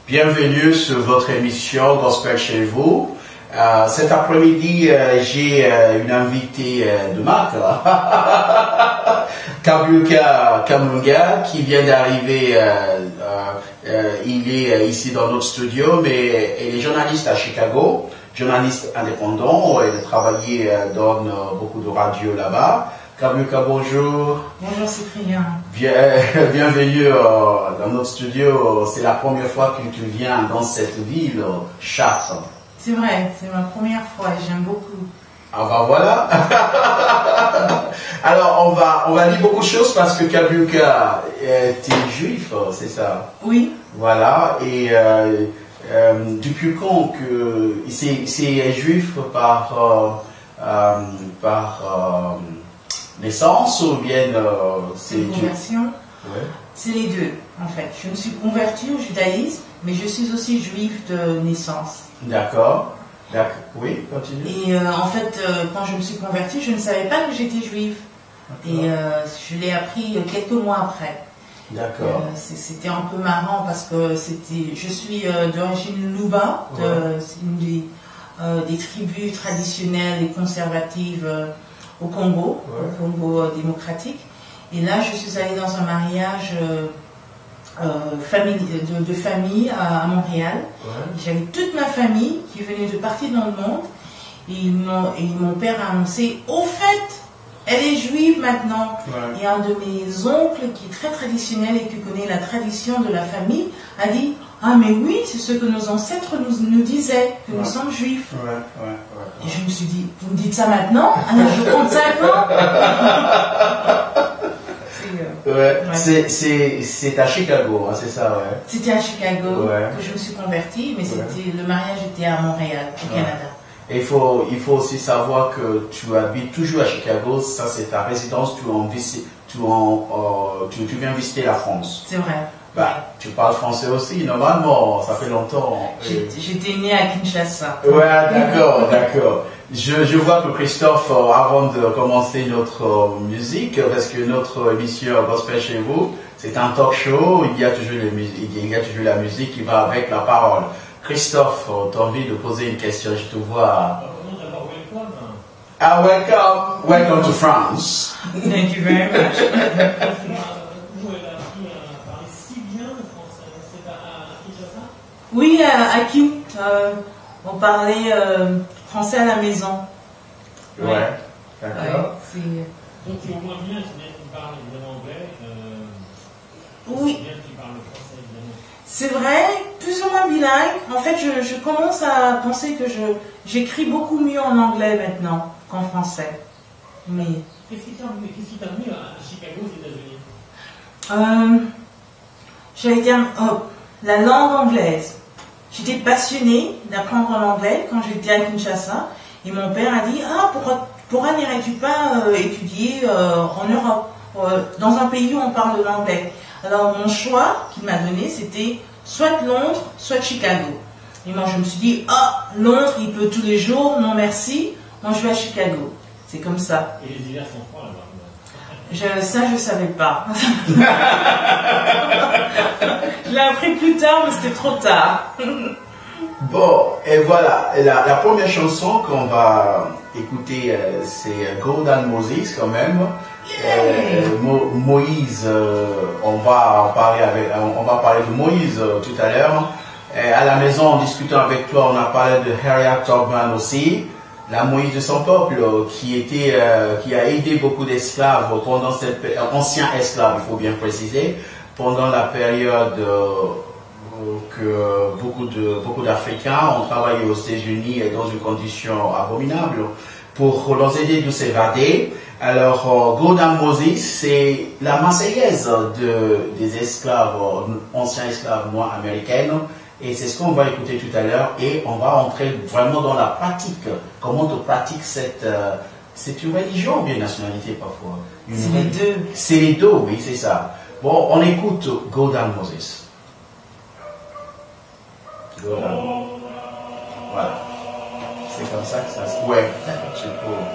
Bienvenue sur votre émission Gospel chez vous. Cet après-midi, j'ai une invitée de marque, Kabuka Kamunga, qui vient d'arriver. Il est ici dans notre studio, mais elle est journaliste à Chicago, journaliste indépendant. Elle a travaillé dans beaucoup de radios là-bas. Kabuka, bonjour. Bonjour Cyprien. Bienvenue dans notre studio. C'est la première fois que tu viens dans cette ville, Chartres. C'est vrai, c'est ma première fois et j'aime beaucoup. Ah bah voilà. Alors on va dire beaucoup de choses parce que Kabuka est juif, c'est ça? Oui. Voilà. Et depuis quand que c'est juif par naissance ou bien c'est une conversion? Ouais. C'est les deux en fait. Je me suis convertie au judaïsme, mais je suis aussi juif de naissance. D'accord. Oui, continue. Et en fait, quand je me suis convertie, je ne savais pas que j'étais juive. Et je l'ai appris quelques mois après. D'accord. C'était un peu marrant parce que je suis d'origine Luba, c'est une des tribus traditionnelles et conservatives au Congo, au Congo démocratique. Et là, je suis allée dans un mariage de famille à Montréal. J'avais toute ma famille qui venait de partout dans le monde. Et mon père a annoncé, au fait, elle est juive maintenant. Et un de mes oncles, qui est très traditionnel et qui connaît la tradition de la famille, a dit, ah mais oui, c'est ce que nos ancêtres nous disaient, que nous sommes juifs. Et je me suis dit, vous me dites ça maintenant, à l'âge de 35 ans? C'est à Chicago, hein, c'est ça, ouais. C'était à Chicago que je me suis convertie, mais le mariage était à Montréal, au Canada. Et il faut aussi savoir que tu habites toujours à Chicago, ça c'est ta résidence, tu viens visiter la France. C'est vrai. Bah, tu parles français aussi, normalement, ça fait longtemps. J'étais née à Kinshasa. Ouais, d'accord. Je vois que Christophe, avant de commencer notre musique, parce que notre émission Gospel chez vous, c'est un talk show, il y a toujours la musique qui va avec la parole. Christophe, tu as envie de poser une question, je te vois. Ah, welcome to France. Thank you very much. Oui, à Q, on parlait français à la maison. Ouais, d'accord. Donc tu es au moins bien, c'est bien que tu parles évidemment anglais. Oui. C'est bien que tu parles français évidemment. C'est vrai, plus ou moins bilingue. En fait, je commence à penser que j'écris beaucoup mieux en anglais maintenant qu'en français. Mais Qu'est-ce qui t'a amené à Chicago, aux États-Unis? J'avais été la langue anglaise. J'étais passionnée d'apprendre l'anglais quand j'étais à Kinshasa. Et mon père a dit, pourquoi n'irais-tu pas étudier en Europe, dans un pays où on parle l'anglais? Alors mon choix qu'il m'a donné, c'était soit Londres, soit Chicago. Et moi je me suis dit, Londres il pleut tous les jours, non merci, moi je vais à Chicago. C'est comme ça. Et les hivers sont froids là-bas? Ça, je ne savais pas. Je l'ai appris plus tard, mais c'était trop tard. Bon, et voilà, la première chanson qu'on va écouter, c'est Golden Moses quand même. Moïse, on va parler de Moïse tout à l'heure. À la maison, en discutant avec toi, on a parlé de Harriet Tubman aussi. La Moïse de son peuple, qui a aidé beaucoup d'esclaves pendant anciens esclaves, il faut bien préciser, pendant la période que beaucoup d'Africains ont travaillé aux États-Unis dans une condition abominable pour leur aider de s'évader. Alors, Golden Moses, c'est la Marseillaise des esclaves, anciens esclaves noirs américains. Et c'est ce qu'on va écouter tout à l'heure et on va entrer vraiment dans la pratique. Comment on pratique c'est une religion ou bien une nationalité parfois? C'est les deux. C'est les deux, oui, c'est ça. Bon, on écoute Golden Moses. Voilà. C'est comme ça que ça se... Ouais,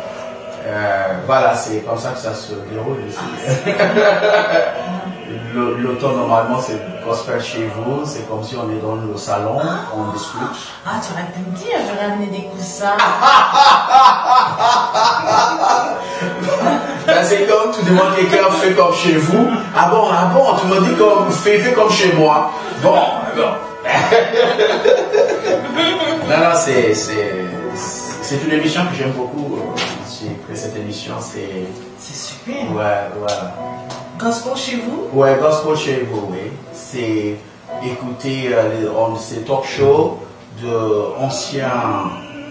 voilà, c'est comme ça que ça se déroule ici. l'automne, normalement, c'est gospel chez vous. C'est comme si on est dans le salon, on discute. Ah, tu aurais pu me dire, j'aurais amené des coussins. Ben, c'est comme, tu demandes quelqu'un fait comme chez vous. Ah bon, tu me dis comme, fais comme chez moi. Bon. Non, c'est une émission que j'aime beaucoup. J'ai pris cette émission, c'est super. Ouais. Gospel chez vous? Ouais, gospel chez vous, oui. C'est écouter ces talk shows de anciens.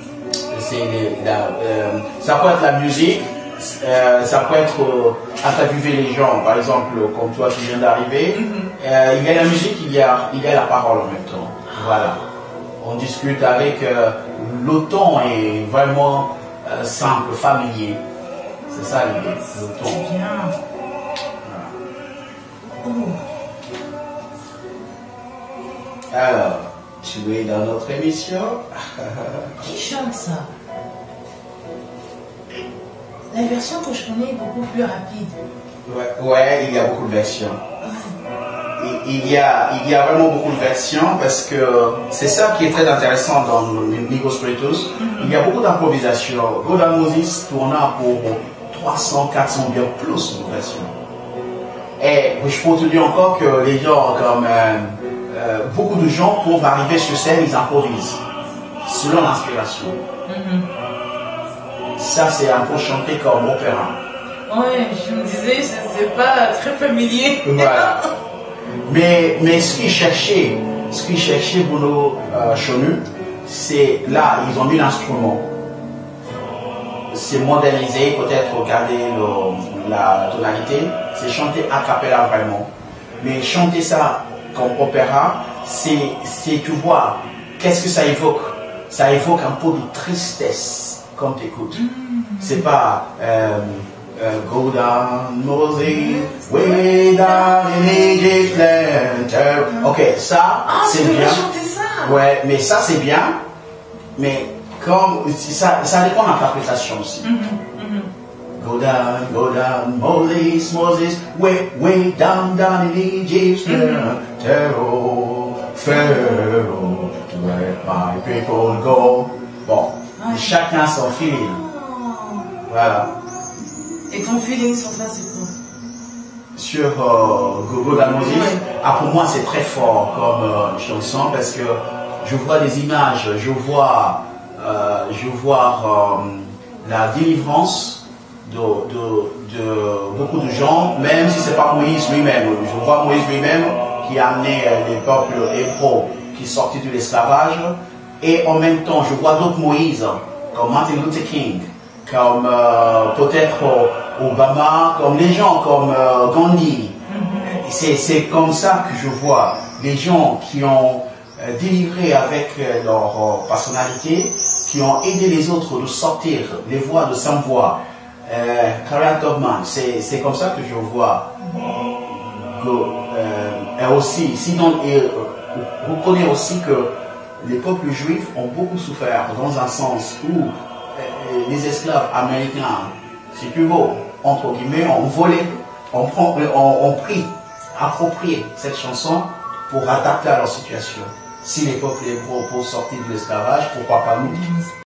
Ça peut être la musique, ça peut être interviewer les gens, par exemple, comme toi qui viens d'arriver. Il y a la musique, il y a la parole en même temps. Voilà. On discute avec. Le ton est vraiment simple, familier. C'est ça l'idée, le ton. C'est bien. Alors, tu es dans notre émission. Qui chante ça? La version que je connais est beaucoup plus rapide. Ouais, il y a beaucoup de versions. Il y a vraiment beaucoup de versions parce que c'est ça qui est très intéressant dans Migos Spiritus. Il y a beaucoup d'improvisation. God and Moses tourna pour 300, 400, bien plus de versions. Et je peux te dire encore que les gens, comme beaucoup de gens, pour arriver sur scène, ils improvisent selon l'inspiration. Ça, c'est un peu chanté comme opéra. Ouais, je me disais, c'est pas très familier. Voilà. Mais ce qu'ils cherchaient Bruno Chonu, c'est là, ils ont mis l'instrument. C'est modernisé, peut-être garder la tonalité, c'est chanter a cappella vraiment. Mais chanter ça comme opéra, c'est tu vois, qu'est-ce que ça évoque? Ça évoque un peu de tristesse quand tu écoutes. C'est pas go down Moses, way down in Egypt's land. Ok, ça c'est bien. Ça. Ouais, mais ça c'est bien. Mais comme ça dépend de l'interprétation aussi. Go down, Moses, way down in Egypt's land. Pharaoh, let my people go. Bon, chacun son feeling. Voilà. Et ton feeling sur ça, c'est quoi? Sur Go down Moses, pour moi c'est très fort comme chanson parce que je vois des images, je vois la délivrance de beaucoup de gens, même si c'est pas Moïse lui-même. Je vois Moïse lui-même qui a amené les peuples hébreux qui sortaient de l'esclavage, et en même temps je vois d'autres Moïse comme Martin Luther King, comme peut-être Obama, comme les gens comme Gandhi. C'est comme ça que je vois les gens qui ont délivré avec leur personnalité, qui ont aidé les autres de sortir les voix de sans voix. Karen Tubman, c'est comme ça que je vois. Et aussi, sinon, vous connaissez aussi que les peuples juifs ont beaucoup souffert dans un sens où les esclaves américains, si tu veux, entre guillemets, ont volé, ont pris, approprié cette chanson pour adapter à leur situation. Si les peuples hébreux pour sortir de l'esclavage, pourquoi pas nous?